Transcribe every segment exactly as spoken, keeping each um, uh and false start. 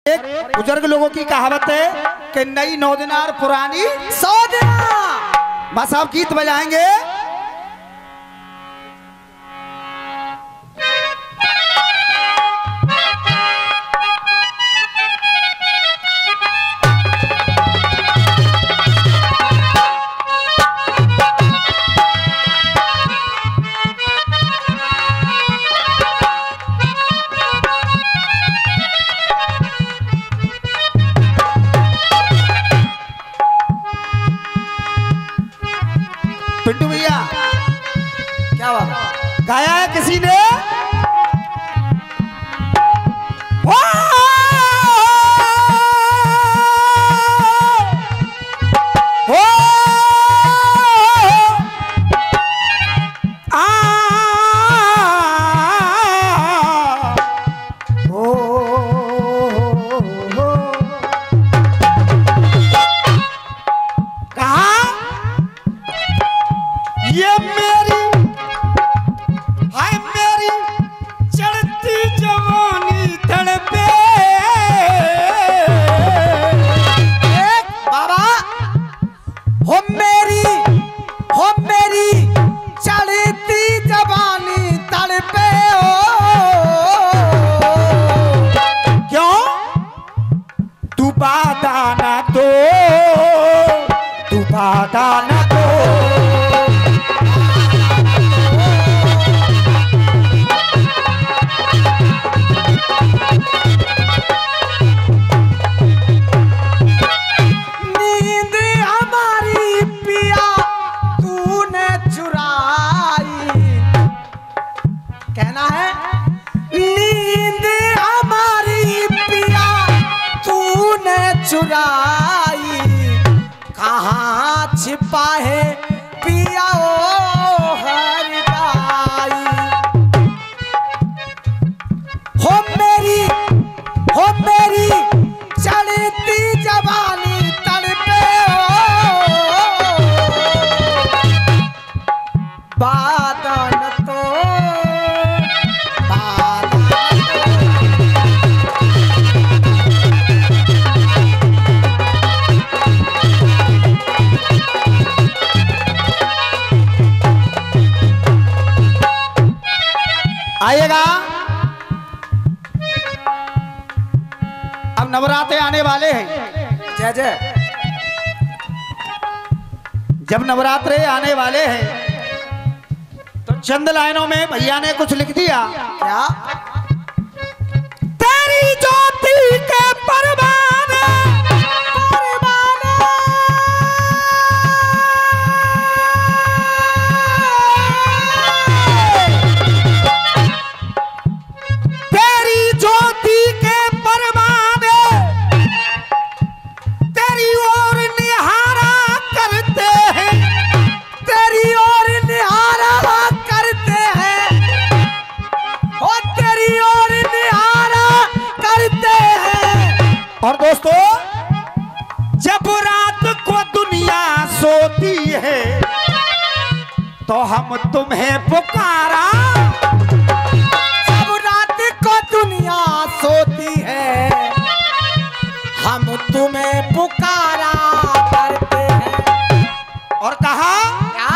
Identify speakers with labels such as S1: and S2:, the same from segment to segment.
S1: एक बुजुर्ग लोगों की कहावत है कि नई नौ दिनार पुरानी
S2: सौ दिना।
S1: बस आप गीत बजाएंगे। पिंटू भैया
S2: क्या बात
S1: गाया है किसी ने? ओ! ओ! आ! ओ! कहा ये मेरी हाय मेरी चढ़ती जवानी तड़पे।
S2: एक बाबा हो मेरी हो मेरी चढ़ती जवानी तड़पे हो।
S1: क्यों? तू बाधा ना दो, तू बाधा ना दो।
S2: नींद हमारी पिया तूने चुराई। कहना है नींद हमारी पिया तूने चुराई। कहाँ छिपा है पिया ओ हरदाई। हो मेरी हो मेरी चढ़ती जवानी तड़पे हो। बादन तो बादन
S1: आइएगा। अब नवरात्रे आने वाले हैं।
S2: जय जय।
S1: जब नवरात्रे आने वाले हैं तो चंद लाइनों में भैया ने कुछ लिख दिया।
S2: क्या
S1: तेरी ज्योति के परवाने
S2: परवाने
S1: तेरी ज्योति के परवाने तेरी ओर निहारा करते हैं,
S2: तेरी ओर निहारा करते हैं। हो तेरी ओर निहारा करते हैं।
S1: और दोस्तों जब रात को दुनिया सोती है तो हम तुम्हें पुकारा।
S2: जब रात को दुनिया सोती है हम तुम्हें पुकारा करते हैं।
S1: और कहा
S2: क्या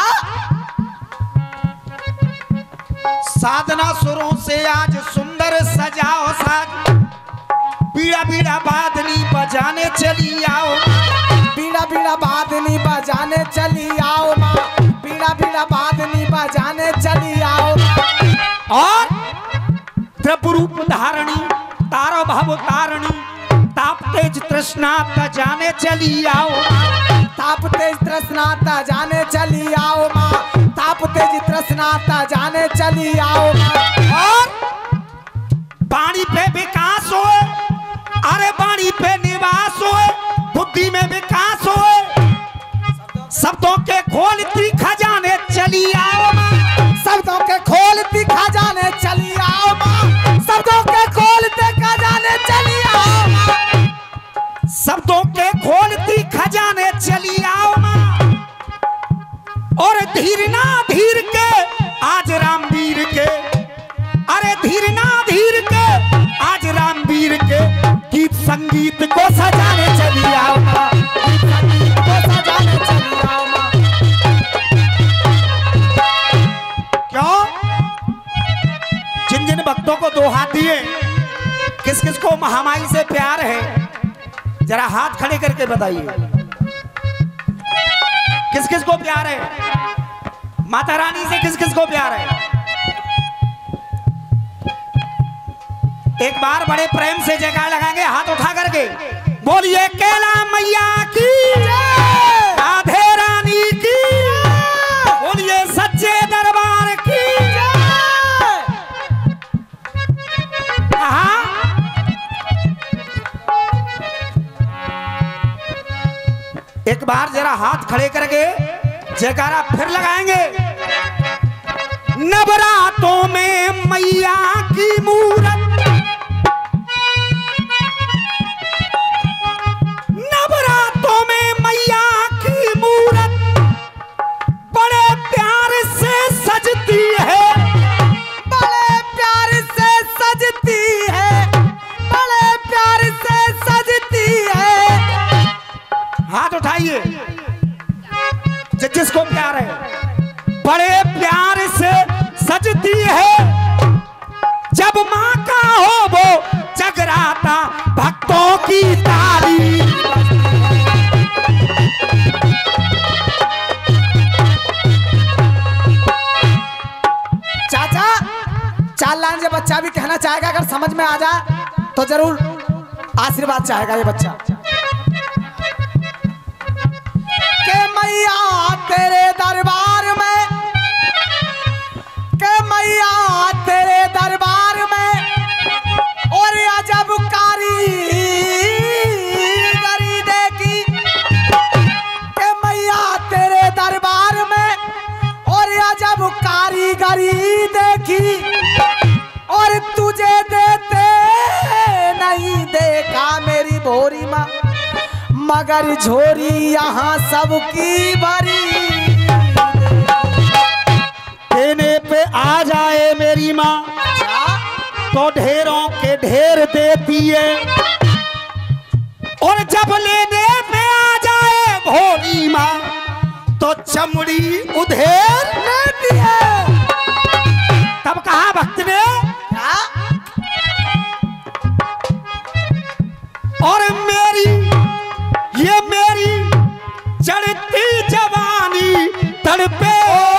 S1: साधना सुरों से आज सुंदर सजाओ साज, बीड़ा बीड़ा बादनी बजाने चली आओ।
S2: बीड़ा बीड़ा बादनी बजाने चली आओ माँ। बीड़ा बीड़ा बादनी बजाने चली आओ माँ।
S1: और त्रिपुरूप धारणी तारो भाव तारणी ताप तेज तृष्णा तजाने चली आओ।
S2: ताप तेज तृष्णाता जाने चली आओ माँ। ताप तेज तृष्णाता जाने चली आओ माँ।
S1: और पानी पे विकास होए, अरे पानी पे निवास होए, बुद्धि में विकास होए, शब्दों के खोलती खजाने चली आओ माँ।
S2: शब्दों के खोलती खजाने चली आओ माँ। शब्दों के खोलते खजाने चली आओ माँ।
S1: शब्दों के खोलती खजाने चली आओ माँ। और धीर ना धीर के आज रामवीर के, अरे धीर ना धीर के आज रामवीर के गीत संग संगीत को सजाने चली आओ माँ, गीत संगीत को सजाने चली आओ माँ। क्यों? जिन जिन भक्तों को दो हाथ दिए, किस किस को महामाई से प्यार है, जरा हाथ खड़े करके बताइए। किस किस को प्यार है? माता रानी से किस किस को प्यार है? एक बार बड़े प्रेम से जयकार लगाएंगे हाथ उठा करके, बोलिए कैला मैया की, राधे रानी की, बोलिए सच्चे दरबार की। एक बार जरा हाथ खड़े करके जयकारा फिर लगाएंगे। नवरातों में मैया की मूरत, नवरातों में मैया की मूरत बड़े प्यार से सजती है,
S2: बड़े प्यार से सजती है, बड़े प्यार से सजती है।
S1: हाथ उठाइए जिसको प्यार है, बड़े प्यार से सजती है। जब माँ का हो वो जगराता, भक्तों की ताली।
S2: चाचा, चार लाइन से बच्चा भी कहना चाहेगा, अगर समझ में आ जाए तो जरूर आशीर्वाद चाहेगा ये बच्चा। के मैया तेरे दरबार में, के मैया तेरे दरबार में, और अजब कारीगरी देखी। के मैया तेरे दरबार में, और अजब कारीगरी देखी, और तुझे देते नहीं देखा मेरी भोरी माँ, मगर झोरी यहाँ सबकी भरी।
S1: देने पे आ जाए मेरी माँ तो ढेरों के ढेर देती है, और जब लेने पे आ जाए भोली माँ तो चमड़ी उधेर
S2: लेती है।
S1: तब कहा भक्त ने, और मेरी ये मेरी चढ़ती जवानी तड़पे,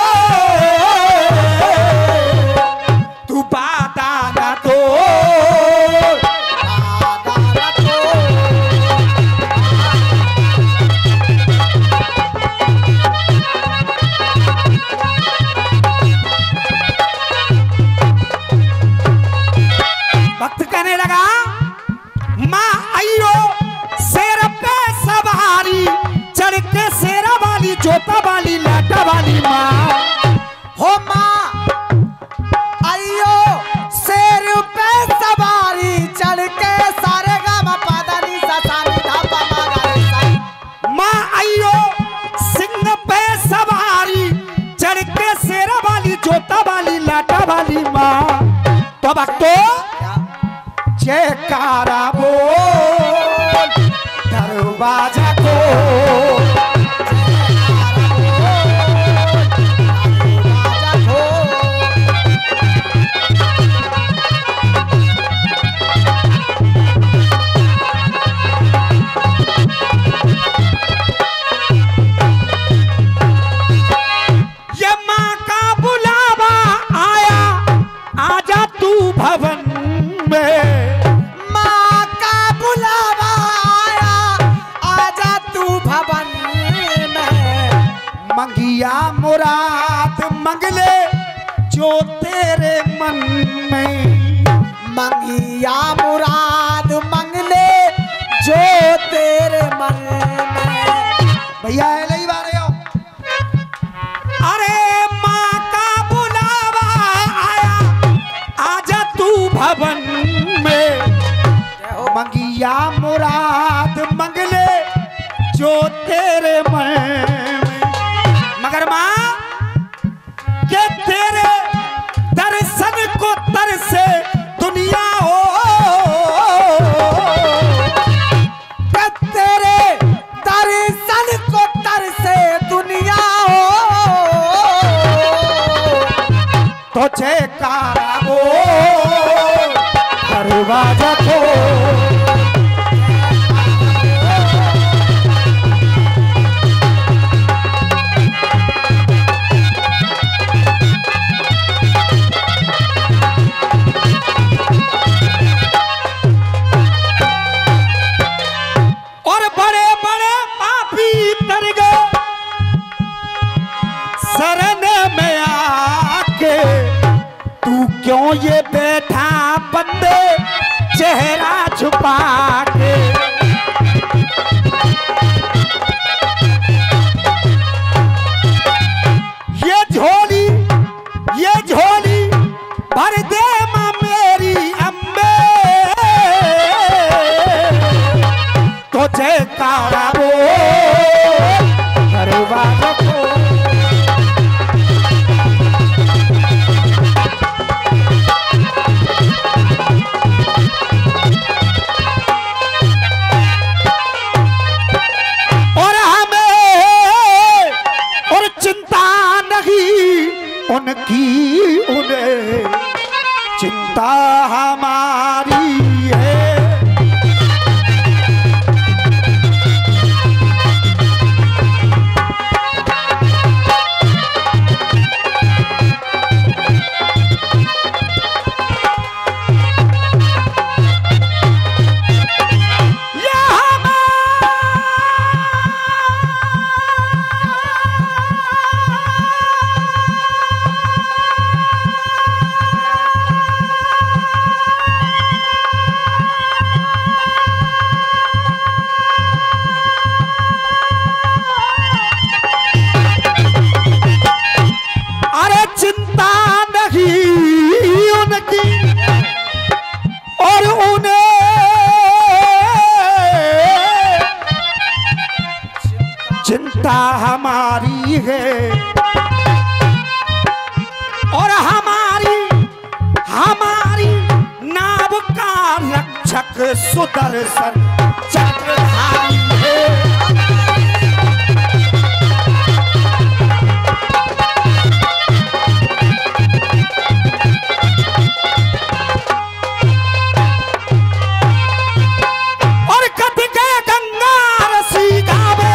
S1: तू बादा ना तो,
S2: बादा ना तो।
S1: भक्त कहने लगा, माँ आइयो शेर पे सवारी, चढ़ के शेरा वाली, जोता वाली, लाटा वाली माँ।
S2: हो माँ आइयो शेर पे सवारी, चढ़ के सारे गाम पादानी सासानी धापा मागारी।
S1: माँ आइयो सिंह पे सवारी, चढ़ के शेरा वाली, जोता वाली, लाटा वाली माँ। तो भक्तों जयकारा बोल दरवाजा को, ये माँ का बुलावा आया, आजा तू भवन में।
S2: माँ का बुलावा आया, आजा तू भवन में।
S1: मंगिया मुराद मंगले जो तेरे मन में,
S2: मंगिया मुराद मंगले जो तेरे मन में।
S1: भैया नहीं बारे हो। अरे माँ का बुलावा आया, आजा तू भवन में। मंगिया मुराद मंगले जो तेरे मन में। मगर माँ के तेरे दर्शन को तरसे दुनिया हो, ओ जयकारा बोल घरवालों को। और हमें और चिंता नहीं उनकी, उन्हें चिंता हमारी है। चिंता हमारी है और हमारी हमारी नाव का रक्षक सुदर्शन चक्रधारी है। और कथ के गंगा रसी गावे,